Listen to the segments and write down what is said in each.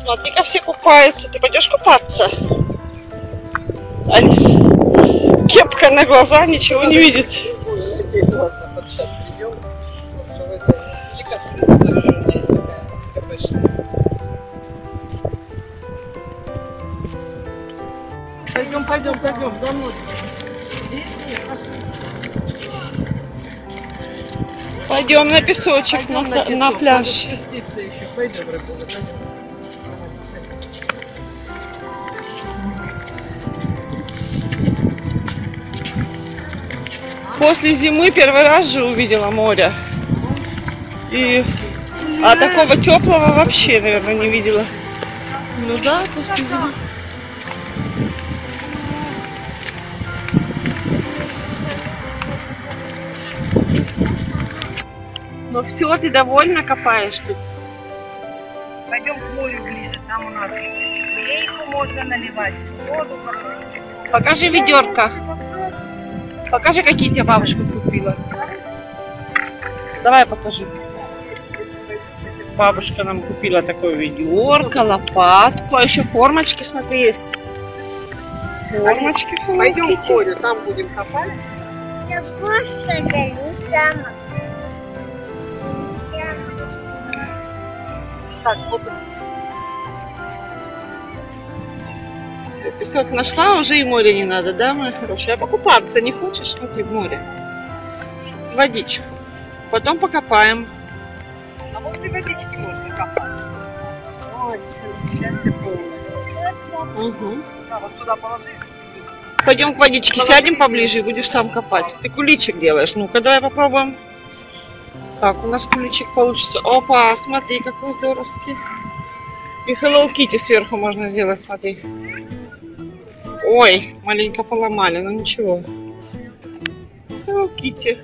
Смотри-ка, все купаются. Ты пойдешь купаться? Алис, кепка на глаза, ничего не видит. Сейчас придем, что в этой есть такая КПшная. Пойдем, за мной. Пойдем на песочек, на пляж. Частицы еще. Пойдем, Рыбуля, пойдем. После зимы первый раз же увидела море. А такого теплого вообще, наверное, не видела. Ну да, после зимы. Ну все, ты довольно копаешь тут? Пойдем к морю ближе, там у нас рейку можно наливать, воду пошли. Покажи ведерко. Покажи, какие тебе бабушка купила. Давай покажу. Бабушка нам купила такое ведерко, лопатку, а еще формочки, смотри, есть. Формочки. Пойдем к морю, там будем копать. Я просто даю сама. Так, вот. Песок нашла, уже и море не надо, да, моя хорошая? А покупаться не хочешь? Смотри, в море. Водичку. Потом покопаем. А вот и водички можно копать. Ой, все, счастье полное. Угу. Да, вот туда положи. Пойдем к водичке, сядем поближе и будешь там копать. Ты куличик делаешь. Ну-ка, давай попробуем. Так, у нас куличик получится. Опа, смотри, какой здоровский. И Hello Kitty сверху можно сделать, смотри. Ой, маленько поломали, но ничего. Hello Kitty.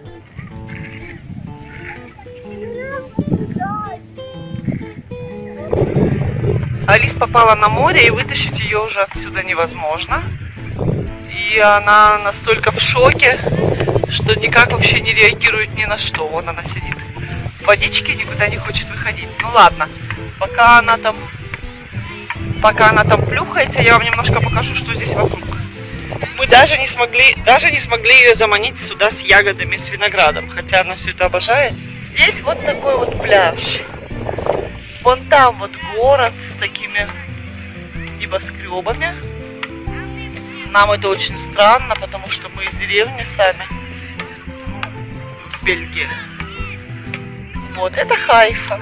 Алис попала на море, и вытащить ее уже отсюда невозможно. И она настолько в шоке, что никак вообще не реагирует ни на что. Вон она сидит в водичке, никуда не хочет выходить. Ну ладно, пока она там плюхается, я вам немножко покажу, что здесь вокруг. Мы даже не смогли ее заманить сюда с ягодами, с виноградом, хотя она все это обожает. Здесь вот такой вот пляж. Вон там вот город с такими небоскребами. Нам это очень странно, потому что мы из деревни сами в Бельгии. Вот это Хайфа.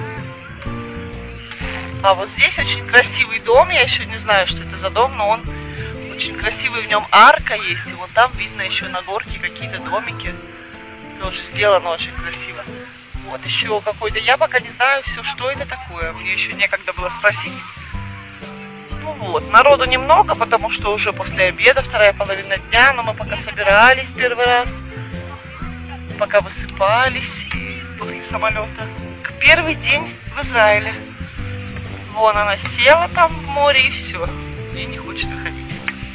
А вот здесь очень красивый дом. Я еще не знаю, что это за дом, но он очень красивый. В нем арка есть. И вон там видно еще на горке какие-то домики. Тоже сделано очень красиво. Вот еще какой-то. Я пока не знаю все, что это такое. Мне еще некогда было спросить. Ну вот, народу немного, потому что уже после обеда, вторая половина дня, но мы пока собирались первый раз, пока высыпались и после самолета. Первый день в Израиле. Вон она села там в море и все, и не хочет выходить.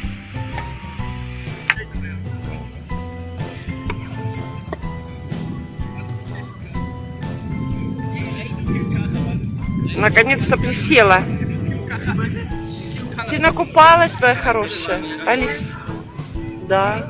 Наконец-то присела. Ты накупалась, моя хорошая, Алис? Да.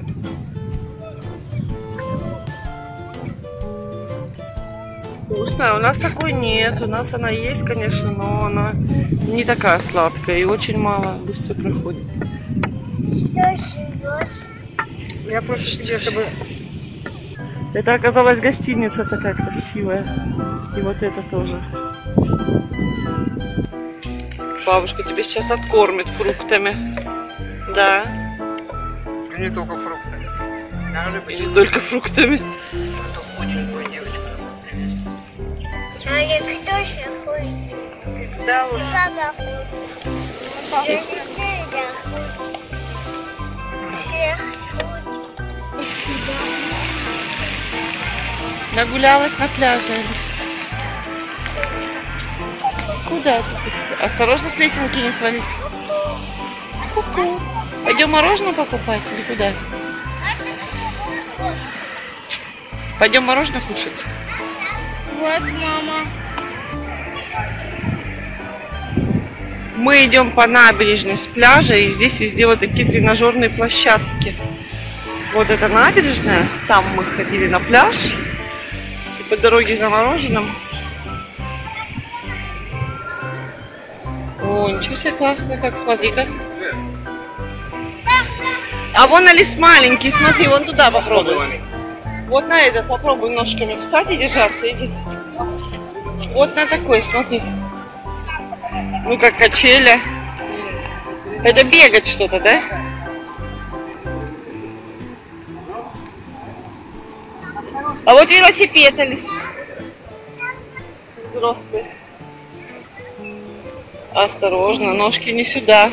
Вкусная. У нас такой нет. У нас она есть, конечно, но она не такая сладкая и очень мало, быстро проходит. Что живешь? Я просто чтобы... Это оказалась гостиница такая красивая. И вот это тоже. Бабушка тебе сейчас откормит фруктами. Да. Не только фруктами. И не только фруктами. Худенькую девочку привезли. А я кто сейчас ходит? Да уж. Сада ходит. Нагулялась на пляже, Алис. Куда ты? Осторожно, с лесенки не свались. Ку-ку. Пойдем мороженое покупать или куда? Пойдем мороженое кушать. Вот, мама. Мы идем по набережной с пляжа, и здесь везде вот такие тренажерные площадки. Вот это набережная, там мы ходили на пляж, и по дороге за мороженым. О, ничего себе, классно, как, смотри-ка. А вон Алис маленький, смотри, вон туда попробуй. Вот на этот попробуй ножками встать и держаться, иди. Вот на такой, смотри. Ну как качеля. Это бегать что-то, да? А вот велосипед, Алис. Взрослый. Осторожно, ножки не сюда.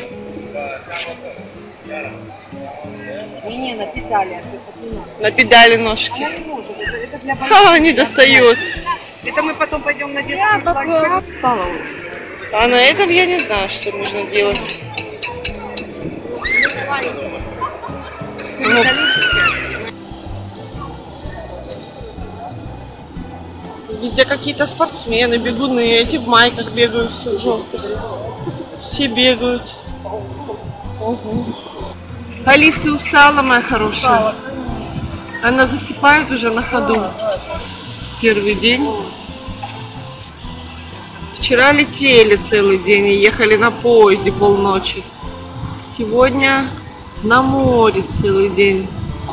Не, на педали. На педали ножки. Она не может, это для больших. Не достает. Это мы потом пойдем на детскую площадку. А на этом я не знаю, что нужно делать. Ну, везде какие-то спортсмены, бегуны, эти в майках бегают, все в желтых. Все бегают. Угу. Алис, ты устала, моя хорошая? Она засыпает уже на ходу. Первый день. Вчера летели целый день и ехали на поезде полночи. Сегодня на море целый день.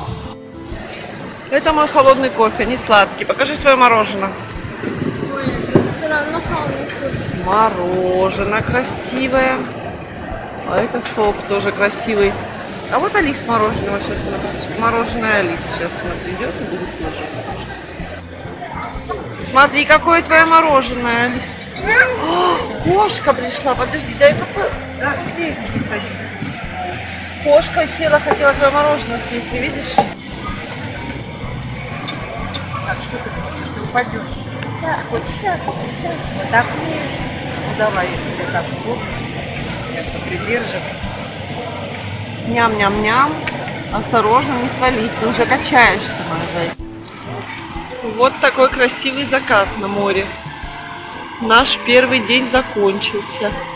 Это мой холодный кофе, не сладкий. Покажи свое мороженое. Ой, это странно, холодный. Мороженое красивое. А это сок тоже красивый. А вот Алис мороженое. Сейчас мороженое Алис сейчас она придет и будет тоже. Смотри, какое твое мороженое, Алис. О, кошка пришла. Подожди, дай попробую. Кошка села, хотела твое мороженое съесть, ты видишь? Так, что ты хочешь? Ты упадешь. Да, Хочешь? Вот так хочешь? Ну давай, если тебе так удобно, как-то придерживать. Ням-ням-ням. Осторожно, не свались, ты уже качаешься, моя зайка. Вот такой красивый закат на море. Наш первый день закончился.